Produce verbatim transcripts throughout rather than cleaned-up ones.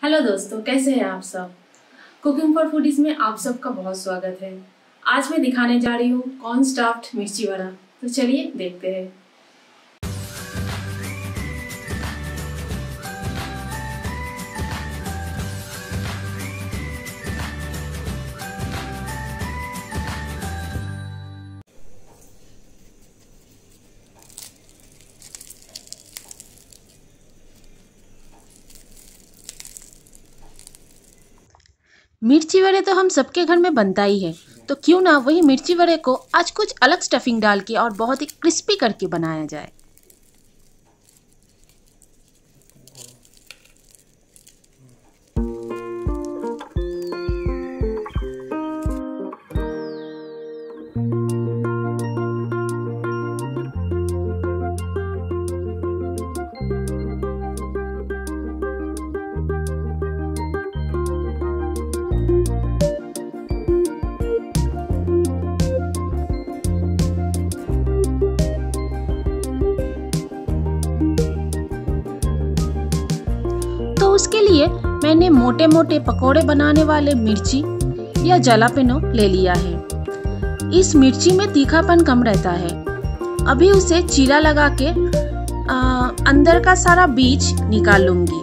Hello दोस्तों, कैसे हैं आप सब। कुकिंग फॉर फूडीज में आप सबका बहुत स्वागत है। आज मैं दिखाने जा रही हूँ कॉर्न स्टफ्ड मिर्ची वड़ा। तो चलिए देखते हैं। मिर्ची वड़े तो हम सबके घर में बनता ही है, तो क्यों ना वही मिर्ची वड़े को आज कुछ अलग स्टफिंग डाल के और बहुत ही क्रिस्पी करके बनाया जाए। तो उसके लिए मैंने मोटे मोटे पकोड़े बनाने वाले मिर्ची या जलापेनो ले लिया है। इस मिर्ची में तीखापन कम रहता है। अभी उसे चीरा लगा के आ, अंदर का सारा बीज निकाल लूंगी।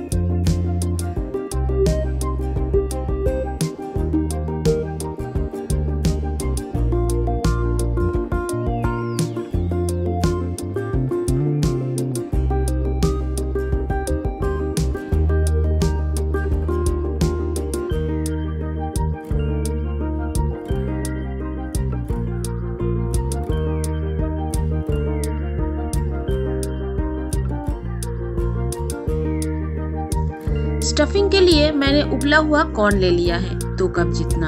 स्टफिंग के लिए मैंने उबला हुआ कॉर्न ले लिया है, दो कप जितना।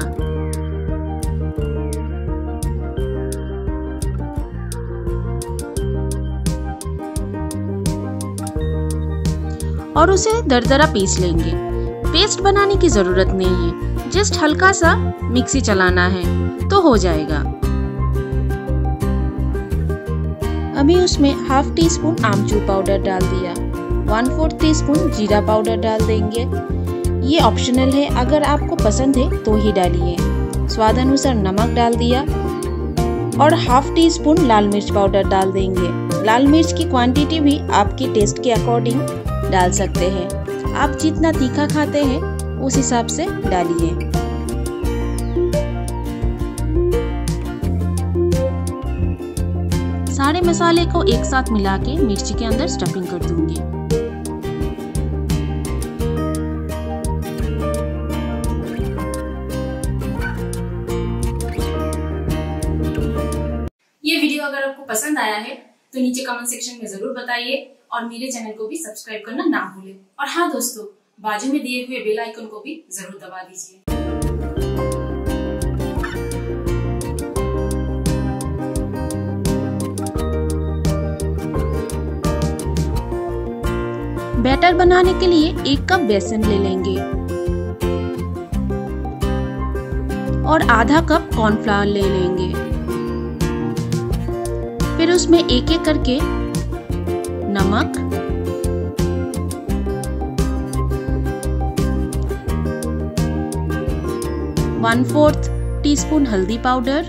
और उसे दरदरा पीस लेंगे। पेस्ट बनाने की जरूरत नहीं है, जस्ट हल्का सा मिक्सी चलाना है तो हो जाएगा। अभी उसमें हाफ टी स्पून आमचूर पाउडर डाल दिया, वन फोर्थ टी स्पून जीरा पाउडर डाल देंगे। ये ऑप्शनल है, अगर आपको पसंद है तो ही डालिए। स्वाद अनुसार नमक डाल दिया और हाफ टी स्पून लाल मिर्च पाउडर डाल देंगे। लाल मिर्च की क्वांटिटी भी आपके टेस्ट के अकॉर्डिंग डाल सकते हैं। आप जितना तीखा खाते हैं उस हिसाब से डालिए। सारे मसाले को एक साथ मिला के मिर्ची के अंदर स्टफिंग कर दूंगी। ये वीडियो अगर आपको पसंद आया है तो नीचे कमेंट सेक्शन में जरूर बताइए और मेरे चैनल को भी सब्सक्राइब करना ना भूलें। और हाँ दोस्तों, बाजू में दिए हुए बेल आइकन को भी जरूर दबा दीजिए। बैटर बनाने के लिए एक कप बेसन ले लेंगे और आधा कप कॉर्नफ्लावर ले लेंगे। फिर उसमें एक एक करके नमक, वन फोर्थ टीस्पून हल्दी पाउडर,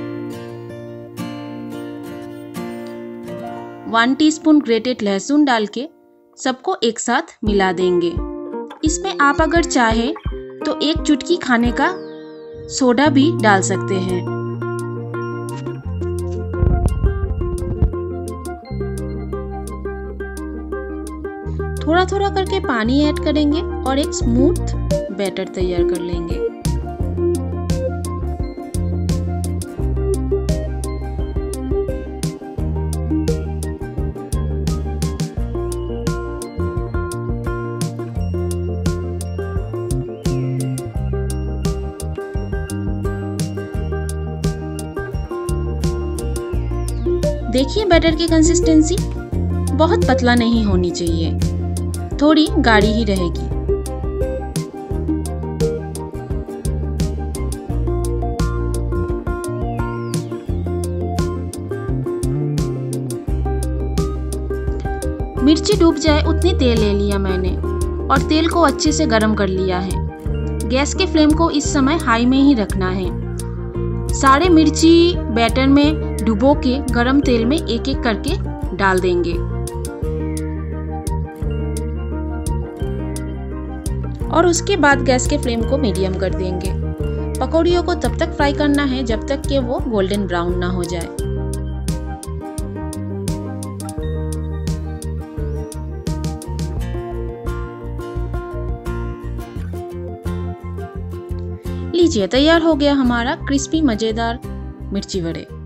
वन टीस्पून ग्रेटेड लहसुन डाल के सबको एक साथ मिला देंगे। इसमें आप अगर चाहे तो एक चुटकी खाने का सोडा भी डाल सकते हैं। थोड़ा थोड़ा करके पानी ऐड करेंगे और एक स्मूथ बैटर तैयार कर लेंगे। देखिए बैटर की कंसिस्टेंसी बहुत पतला नहीं होनी चाहिए, थोड़ी गाढ़ी ही रहेगी। मिर्ची डूब जाए उतनी तेल ले लिया मैंने और तेल को अच्छे से गर्म कर लिया है। गैस के फ्लेम को इस समय हाई में ही रखना है। सारे मिर्ची बैटर में डुबो के गरम तेल में एक एक करके डाल देंगे और उसके बाद गैस के फ्लेम को मीडियम कर देंगे। पकौड़ियों को तब तक फ्राई करना है जब तक कि वो गोल्डन ब्राउन ना हो जाए। लीजिए, तैयार हो गया हमारा क्रिस्पी मज़ेदार मिर्ची वड़े।